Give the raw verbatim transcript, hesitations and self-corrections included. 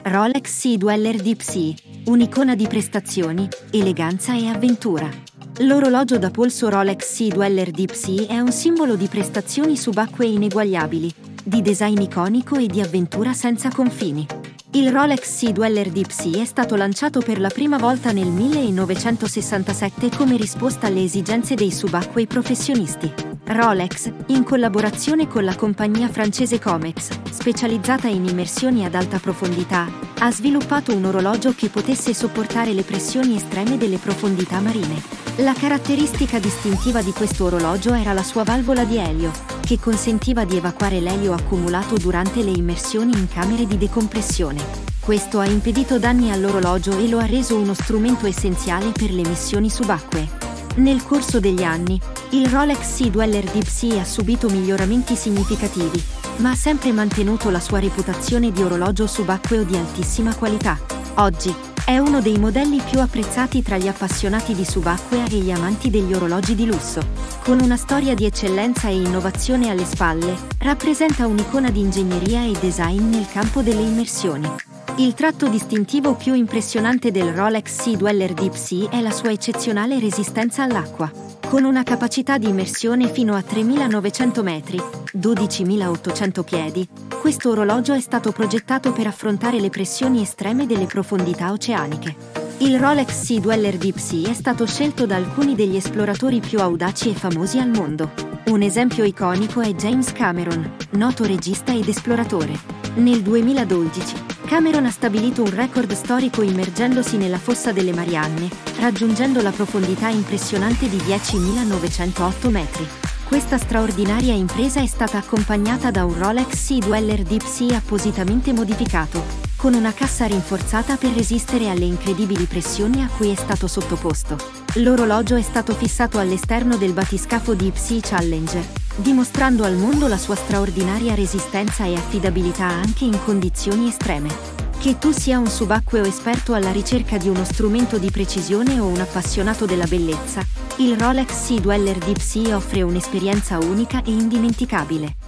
Rolex Sea Dweller Deep Sea, un'icona di prestazioni, eleganza e avventura. L'orologio da polso Rolex Sea Dweller Deep Sea è un simbolo di prestazioni subacquee ineguagliabili, di design iconico e di avventura senza confini. Il Rolex Sea Dweller Deep Sea è stato lanciato per la prima volta nel millenovecentosessantasette come risposta alle esigenze dei subacquei professionisti. Rolex, in collaborazione con la compagnia francese Comex, specializzata in immersioni ad alta profondità, ha sviluppato un orologio che potesse sopportare le pressioni estreme delle profondità marine. La caratteristica distintiva di questo orologio era la sua valvola di elio, che consentiva di evacuare l'elio accumulato durante le immersioni in camere di decompressione. Questo ha impedito danni all'orologio e lo ha reso uno strumento essenziale per le missioni subacquee. Nel corso degli anni, il Rolex Sea Dweller Deep Sea ha subito miglioramenti significativi, ma ha sempre mantenuto la sua reputazione di orologio subacqueo di altissima qualità. Oggi, è uno dei modelli più apprezzati tra gli appassionati di subacquea e gli amanti degli orologi di lusso. Con una storia di eccellenza e innovazione alle spalle, rappresenta un'icona di ingegneria e design nel campo delle immersioni. Il tratto distintivo più impressionante del Rolex Sea Dweller Deep Sea è la sua eccezionale resistenza all'acqua. Con una capacità di immersione fino a tremilanovecento metri, dodicimilaottocento piedi, questo orologio è stato progettato per affrontare le pressioni estreme delle profondità oceaniche. Il Rolex Sea Dweller Deep Sea è stato scelto da alcuni degli esploratori più audaci e famosi al mondo. Un esempio iconico è James Cameron, noto regista ed esploratore. Nel duemiladodici, Cameron ha stabilito un record storico immergendosi nella fossa delle Marianne, raggiungendo la profondità impressionante di diecimilanovecentotto metri. Questa straordinaria impresa è stata accompagnata da un Rolex Sea Dweller Deep Sea appositamente modificato, con una cassa rinforzata per resistere alle incredibili pressioni a cui è stato sottoposto. L'orologio è stato fissato all'esterno del battiscafo Deep Sea Challenger, dimostrando al mondo la sua straordinaria resistenza e affidabilità anche in condizioni estreme. Che tu sia un subacqueo esperto alla ricerca di uno strumento di precisione o un appassionato della bellezza, il Rolex Sea Dweller Deep Sea offre un'esperienza unica e indimenticabile.